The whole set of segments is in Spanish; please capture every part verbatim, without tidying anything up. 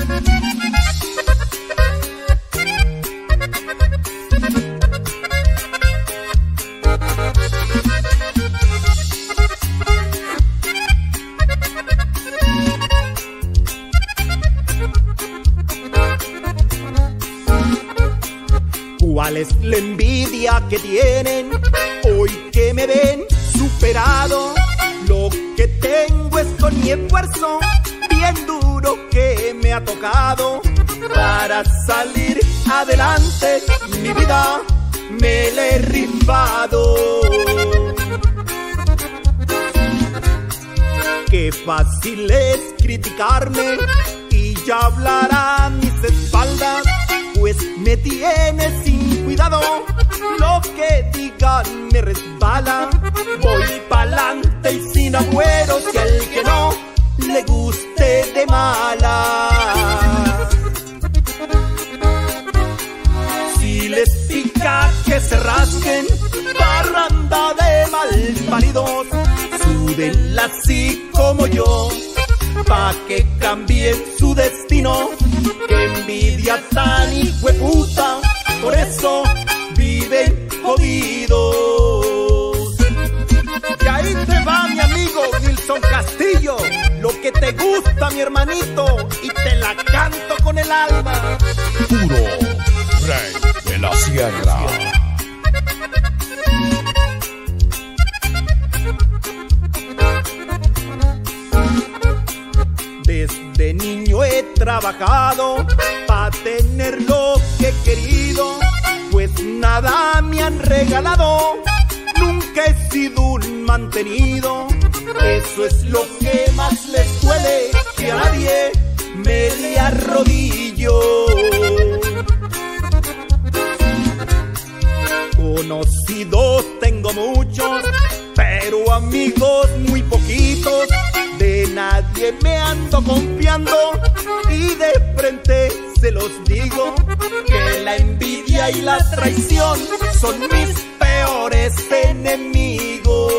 ¿Cuál es la envidia que tienen hoy que me ven superado? Lo que tengo es con mi esfuerzo bien duro que me ha tocado para salir adelante. Mi vida me la he rifado. Qué fácil es criticarme y ya hablar a mis espaldas, pues me tiene sin cuidado. Lo que digan me resbala. Voy pa'lante y sin agüeros, y al que no le guste de mala. Si les pica que se rasquen, parranda de malparidos, súdenla así como yo, pa' que cambie su destino. Que envidia tan hijueputa, por eso viven jodidos. Y ahí te va mi amigo Nilson Castillo, lo que te gusta mi hermanito, y te la canto con el alma. Puro rey de la sierra. Desde niño he trabajado pa' tener lo que he querido, pues nada me han regalado, nunca he sido un mantenido. Eso es lo que más les duele, que a nadie me le arrodillo. Conocidos tengo muchos, pero amigos muy poquitos. De nadie me ando confiando y de frente se los digo, que la envidia y la traición son mis peores enemigos.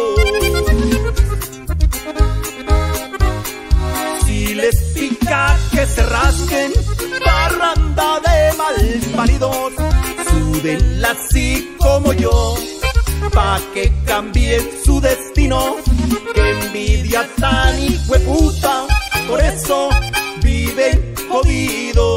Si les pica que se rasquen, parranda de malparidos, súdenla así como yo, pa' que cambien su destino. Que envidia tan hijueputa, por eso viven jodidos.